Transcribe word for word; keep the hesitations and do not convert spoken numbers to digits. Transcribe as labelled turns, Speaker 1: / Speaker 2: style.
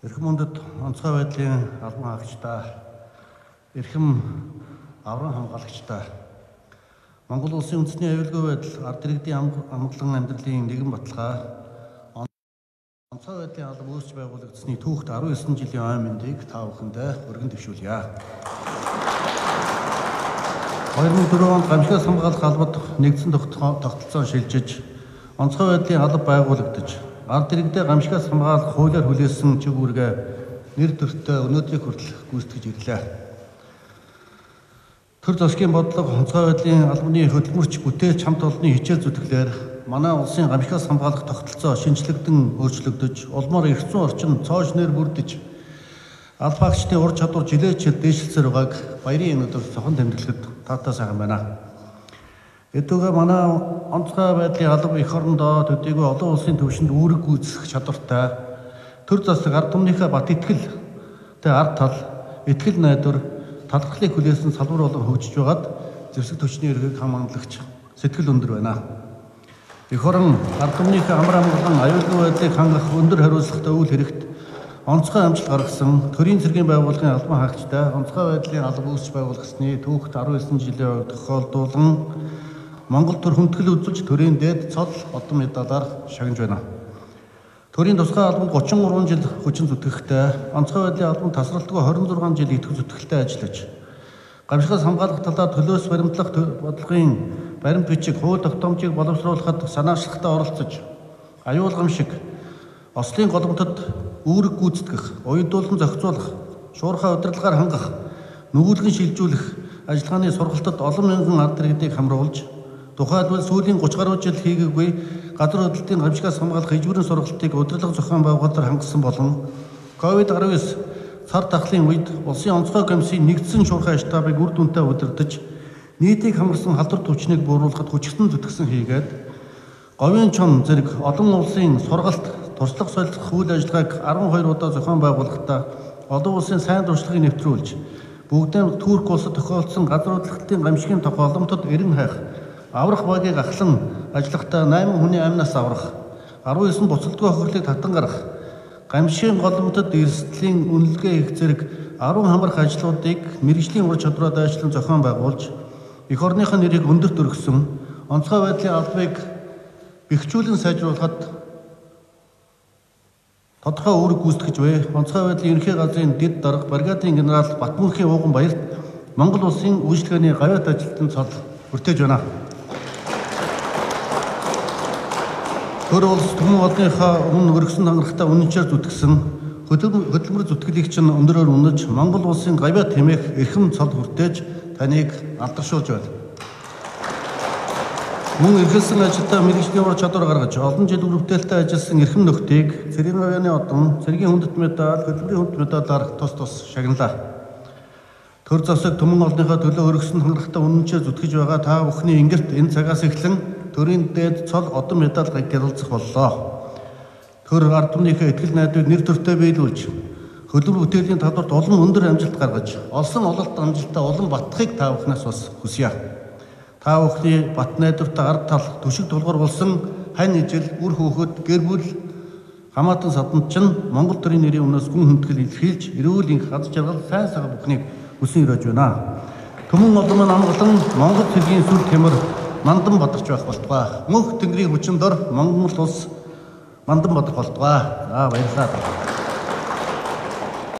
Speaker 1: Эрхэм мөндөд онцгой байдлын албан хаагчдаа, эрхэм аврам хамгаалагчдаа, Монгол улсын үндэсний аюулгүй байдал, ард иргэдийн амгалан амьдралын нэгэн баталгаа, онцгой байдлын алба үүсч байгуулагдсны түүхт арван есөн жилийн ой мэндийг та бүхэндээ өргөн дэвшүүлье. хоёр мың дөрвөн онд гамшигаас хамгаалах албад нэгдсэн тогтолцоо шилжиж, онцгой байдлын алба байгуулагдаж, ард иргэдээ гамшигаас хамгаалах хуулиар хүлээсэн чиг үүргээ нэр төртөө өнөөдрийг хүртэл гүйцэтгэж ирлээ. Төр засгийн бодлого онцгой байдлын албаны хөдөлмөрч бүтээч хамт олонны хичээл зүтгэлээр манай улсын гамшигаас хамгаалах тогтолцоо шинжлэгдэн өөрчлөгдөж, улмаар эрх зүйн орчин цоож нэр бүрдэж, албан хаагчдын ур чадвар жилээч дээшлэлсээр байгааг баярын өнөөдөр цохон тэмдэглэхэд таатай сайхан байна. Эдгээр манай онцгой байдлын алба эх орондоо төдийгүй олон улсын түвшинд үүрэг гүйцэх чадвартай, төр засаг ард түмнийхээ бат итгэлтэй ард тал, итгэл найдвар, талархлыг хүлээсэн салбар болон хөгжиж байгаад зэвсэг түвшний эрхийг хамгааллагч сэтгэл өндөр байна. Эх орон ард түмнийхээ амар амгалан аюулгүй байдлыг хангах өндөр хариуцлагатай үйл хэрэгт онцгой амжилт гаргасан төрийн цэргийн байгууллагын албан хаагчдаа онцгой байдлын алба үүсч байгуулагдсны түүхт арван есөн жилийн тохиолдуулан Монгол төр хүндэтгэл үзүүлж төрийн дээд цол одон медалаар шагнаж байна. Төрийн тусгай албанд гучин гурван жил хүчин зүтгэхтэй, онцгой байдлын албанд тасралтгүй хорин зургаан жил итгэх зүтгэлтэй ажиллаж, гамшигаас хамгаалах талаар төлөөс баримтлах бодлогын баримт бичиг хууль тогтоомжийг боловсруулахад санаачлагтай оролцож, аюул гамшиг, ослын голомтод үүрэг гүйцэтгэх, уяндуулан зохицуулах, шуурхай удирдлагаар хангах, нүгүүлгэн шилжүүлэх ажиллагааны сургалтад олон мянган ард иргэдийг хамруулж, тухайлбал сүүлийн гуч гаруй жил хийгээгүй газар хөдлөлтийн гамшигаас хамгаалах ижүүрийн сургалтыг удирдлага зохион байгуулалтаар хангасан болон ковид арван девять цар тахлын үед улсын онцгой комиссийн нэгдсэн шуурхай штабыг үр дүнтэй удирдах, нийтийг хамарсан халдвар түвшнийг бууруулахад хүчтэй зүтгэсэн хийгээд, говийн чон зэрэг олон улсын сургалт, туслах солих үйл ажиллагааг арван хоёр удаа зохион байгуулахдаа олон улсын сайн туршлагыг нэвтрүүлж, бүгдээ Турк улсад тохиолдсон газар хөдлөлтийн гамшигын тохиолдолтод эрен хайх, аврах багийг ахлан ажиллахдаа найман хүний амнаас аврах, арван есөн буцалтгүй хохирлыг татан гарах, гамшигын голомтод эрсдлийн үнэлгээ хийх зэрэг арван хамрах ажлуудыг мэргэжлийн ур чадвараа дайшлан зохион байгуулж, эх орныхын нэрийг өндөрт өргөсөн, онцгой байдлын албыг бэхжүүлэн сайжруулахад тодорхой үүрэг гүйцэтгэж буй, онцгой байдлын ерөнхий газрын дэд дарга бригадын генерал Батмунхийн ууган баярт Монгол улсын үйлчлэгээний гавьяат ажилтны цол хүртээж байна. Төр улс түмэн олонныхаа өмнө өргөсөн хангалттай үнэнчээр зүтгсэн хөдөлмөр зүтгэлийг чинь өндөрөөр үнэж Монгол улсын гавьяат хэмээх эрхэм цол хүртээж таныг алдаршуулж байна. Мөн эрхэлсэн ажилдаа мэргэжлийн ур чадвар гаргаж олон жил үргэлжлэлтэй ажилласан эрхэм нөхдийг цэргийн гавьяаны одон, цэргийн хүндэт медаль, хөдөлмөрийн хүндэт медалаар тус тус шагналаа. Төр засаг түмэн олонныхаа төлөө өргөсөн хангалттай үнэнчээр зүтгэж байгаа та бүхний ингэрт энэ цагаас эхлэн төрийн дээд цол одон медаль гялалзах боллоо. Төр ард түмнийхээ итгэл найдварыг нэр төртөө биелүүлж, хөдөлмөр бүтээлийн талбарт олон өндөр амжилт гаргаж, олсон ололт амжилтаа улам баттахыг та бүхнээс бас хүсье. Та бүхний бат найдвартай ард тал төшиг тулгуур болсон хань ижил, үр хөөхөд, гэр бүл, хамаатан саданд чинь Монгол төрийн нэрийн өмнөөс гүн хүндэтгэл илэрхийлж, эрүүл энх аз жаргал сайн сайхан бүхнийг хүсэн өрөөж байна. Түмэн олон маань амгалан Монгол цэргийн сүр хэмэр мандан бадарч байх болтугай. Мөнх тэнгэрийн хүчин дор Монгол улс мандан бадах болтугай. За баярлалаа.